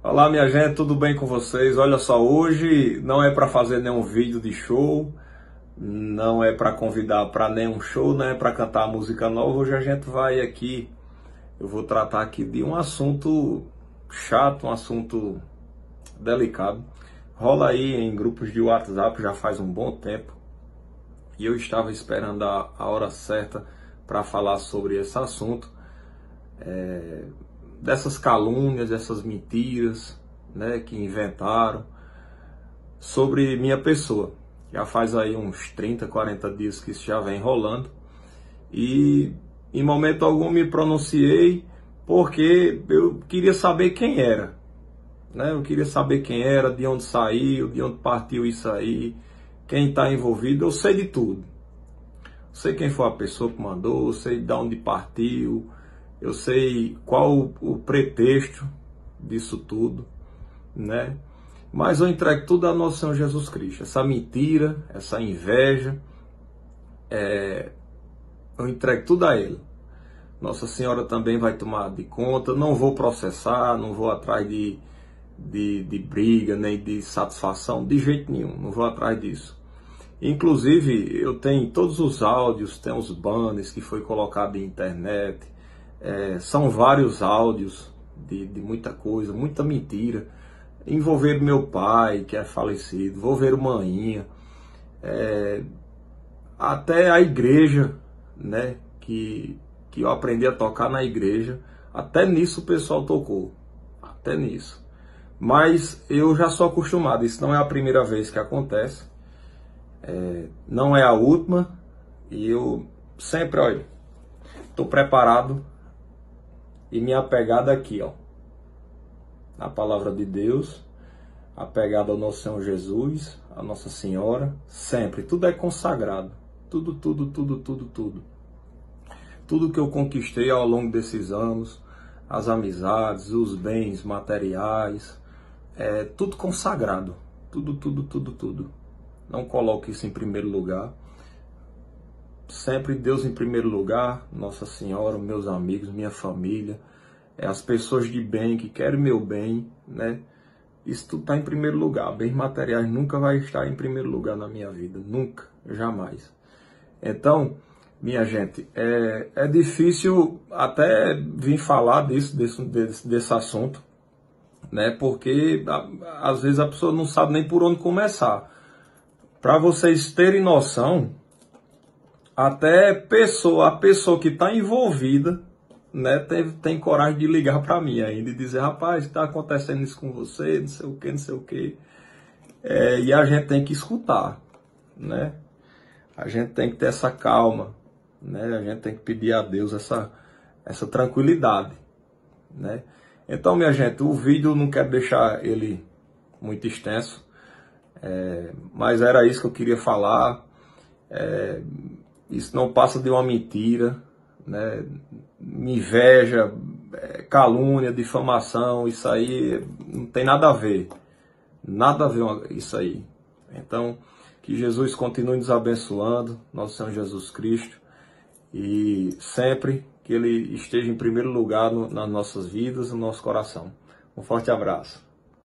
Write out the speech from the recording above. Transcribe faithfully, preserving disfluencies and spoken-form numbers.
Olá, minha gente, tudo bem com vocês? Olha só, hoje não é para fazer nenhum vídeo de show, não é para convidar para nenhum show, não é para cantar música nova. Hoje a gente vai aqui, eu vou tratar aqui de um assunto chato, um assunto delicado. Rola aí em grupos de WhatsApp já faz um bom tempo e eu estava esperando a, a hora certa para falar sobre esse assunto. É, dessas calúnias, dessas mentiras, né, que inventaram sobre minha pessoa. Já faz aí uns trinta, quarenta dias que isso já vem rolando e em momento algum me pronunciei porque eu queria saber quem era, né? Eu queria saber quem era, de onde saiu, de onde partiu isso aí, quem está envolvido. Eu sei de tudo. Eu sei quem foi a pessoa que mandou, eu sei de onde partiu, eu sei qual o, o pretexto disso tudo, né? Mas eu entrego tudo a nosso Senhor Jesus Cristo. Essa mentira, essa inveja, é, eu entrego tudo a Ele. Nossa Senhora também vai tomar de conta. Não vou processar, não vou atrás de, de, de briga, nem de satisfação, de jeito nenhum. Não vou atrás disso. Inclusive, eu tenho todos os áudios, tem os banners que foi colocado em internet. É, são vários áudios de, de muita coisa, muita mentira. Envolver meu pai, que é falecido, envolver maninha, é, até a igreja, né, que, que eu aprendi a tocar na igreja, até nisso o pessoal tocou, até nisso. Mas eu já sou acostumado, isso não é a primeira vez que acontece, é, não é a última, e eu sempre, olha, estou preparado e me apegado aqui, ó, a palavra de Deus, apegado ao nosso Senhor Jesus, a Nossa Senhora, sempre. Tudo é consagrado. Tudo, tudo, tudo, tudo, tudo. Tudo que eu conquistei ao longo desses anos, as amizades, os bens materiais, é tudo consagrado. Tudo, tudo, tudo, tudo. Não coloque isso em primeiro lugar. Sempre Deus em primeiro lugar, Nossa Senhora, meus amigos, minha família, é as pessoas de bem que querem meu bem, né? Isso tudo está em primeiro lugar. Bens materiais nunca vai estar em primeiro lugar na minha vida. Nunca, jamais. Então, minha gente, é, é difícil até vir falar disso, desse, desse, desse assunto, né? Porque a, às vezes a pessoa não sabe nem por onde começar. Para vocês terem noção, até pessoa, a pessoa que está envolvida, né, tem, tem coragem de ligar para mim ainda e dizer, rapaz, está acontecendo isso com você, não sei o que, não sei o que. É, e a gente tem que escutar, né? A gente tem que ter essa calma, né? A gente tem que pedir a Deus essa, essa tranquilidade, né? Então, minha gente, o vídeo não quero deixar ele muito extenso, é, mas era isso que eu queria falar. É, isso não passa de uma mentira, né? Inveja, calúnia, difamação, isso aí não tem nada a ver, nada a ver isso aí. Então, que Jesus continue nos abençoando, nosso Senhor Jesus Cristo, e sempre que Ele esteja em primeiro lugar no, nas nossas vidas, no nosso coração. Um forte abraço.